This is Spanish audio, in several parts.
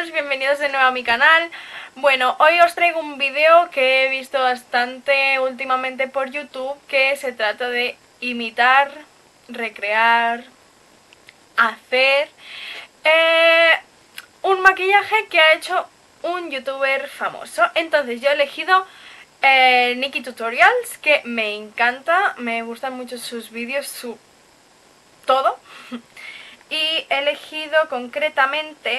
chicos, bienvenidos de nuevo a mi canal. Bueno, hoy os traigo un vídeo que he visto bastante últimamente por YouTube, que se trata de imitar, recrear, hacer un maquillaje que ha hecho un youtuber famoso. Entonces yo he elegido Nikki Tutorials, que me encanta, me gustan mucho sus vídeos, su todo. Y he elegido concretamente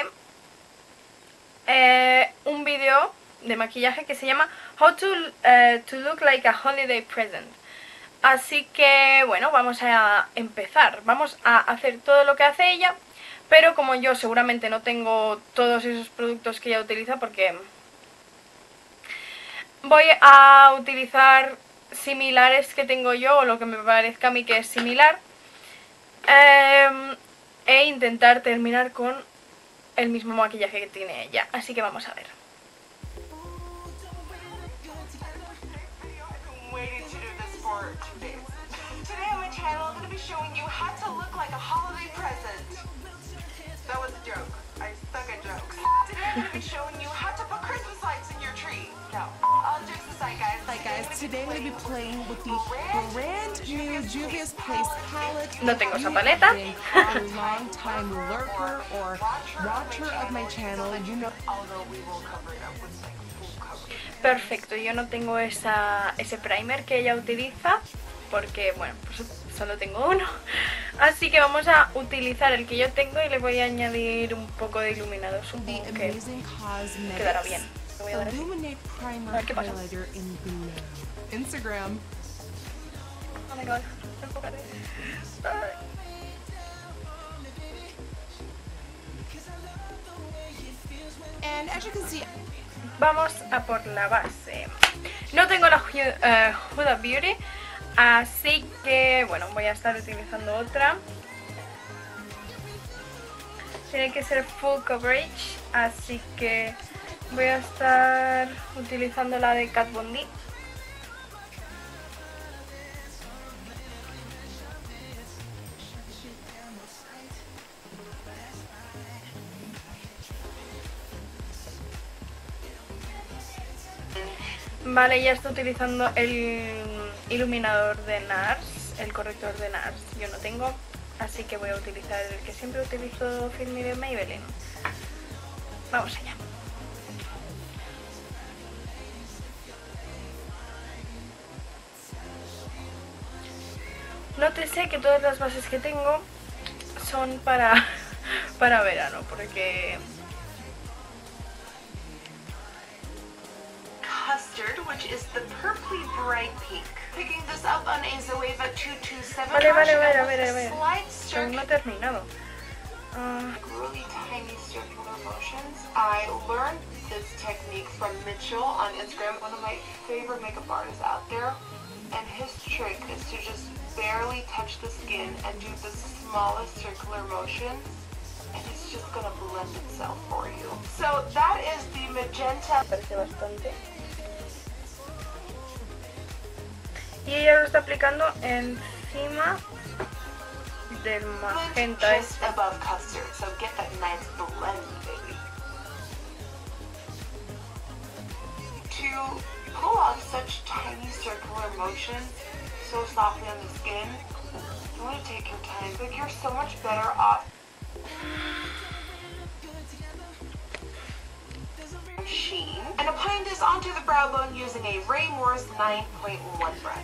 un vídeo de maquillaje que se llama How to Look Like a Holiday Present. Así que bueno, vamos a empezar. Vamos a hacer todo lo que hace ella, pero como yo seguramente no tengo todos esos productos que ella utiliza, porque voy a utilizar similares que tengo yo, o lo que me parezca a mí que es similar, e intentar terminar con el mismo maquillaje que tiene ella. Así que vamos a ver. No tengo esa paleta. Perfecto, yo no tengo ese primer que ella utiliza, porque bueno, pues solo tengo uno. Así que vamos a utilizar el que yo tengo y le voy a añadir un poco de iluminador. Supongo que quedará bien. Le voy a dar así. A ver qué pasa. Instagram. Oh my god, enfócate. And as you can see, vamos a por la base. No tengo la Huda Beauty, así que bueno, voy a estar utilizando otra. Tiene que ser full coverage, así que voy a estar utilizando la de Kat Von D. Vale, ya estoy utilizando el iluminador de NARS, el corrector de NARS. Yo no tengo, así que voy a utilizar el que siempre utilizo, Fit Me de Maybelline. Vamos allá. Nótese que todas las bases que tengo son para verano, porque Custard, which is the purpley bright pink. Picking this up on a Zoeva 227. Vale, a ver. Aún no he terminado. Really tiny circular motions. I learned this technique from Mitchell on Instagram, one of my favorite makeup artists out there. And his trick is to just barely touch the skin and do the smallest circular motions, and it's just gonna blend itself for you. So that is the magenta. Parece bastante. Y ella lo está aplicando encima del magenta just above custard, so get that nice blend, baby. To pull off such tiny circular motions so softly on the skin, you want to take your time, but you're so much better off sheen and applying this onto the brow bone using a Ray Morris 9.1 brush.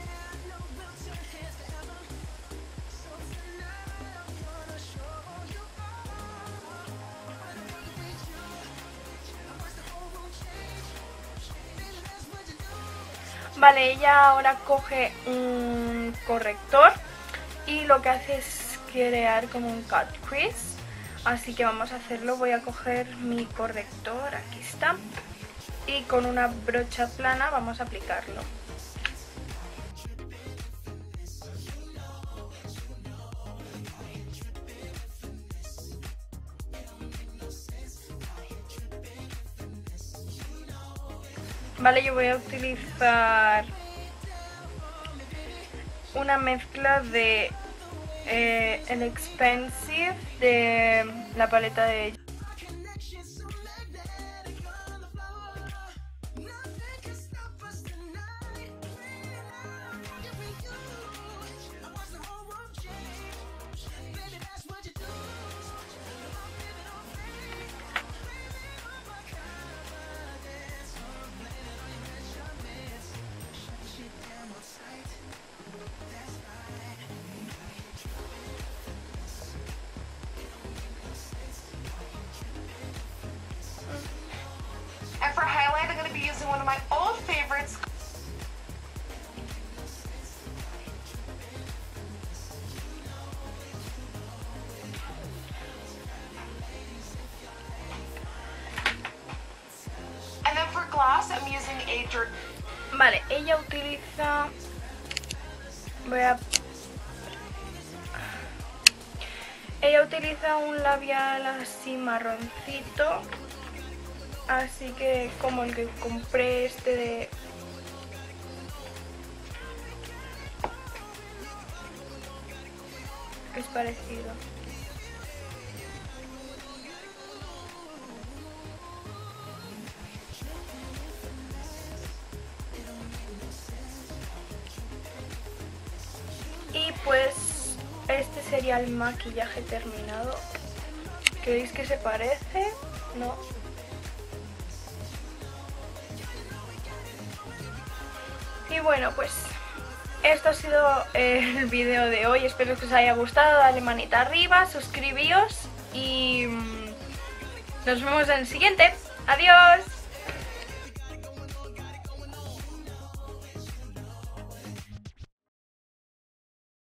Vale, ella ahora coge un corrector y lo que hace es crear como un cut crease. Así que vamos a hacerlo. Voy a coger mi corrector, aquí está, y con una brocha plana vamos a aplicarlo. Vale, yo voy a utilizar una mezcla de el Expensive de la paleta de of my old favorites. And then for gloss, I'm using a dirt. Vale, ella utiliza... Ella utiliza un labial así marroncito, así que como el que compré de... Es parecido. Y pues este sería el maquillaje terminado. ¿Creéis que se parece? No. Y bueno, pues esto ha sido el vídeo de hoy. Espero que os haya gustado. Dale manita arriba, suscribíos y nos vemos en el siguiente. ¡Adiós!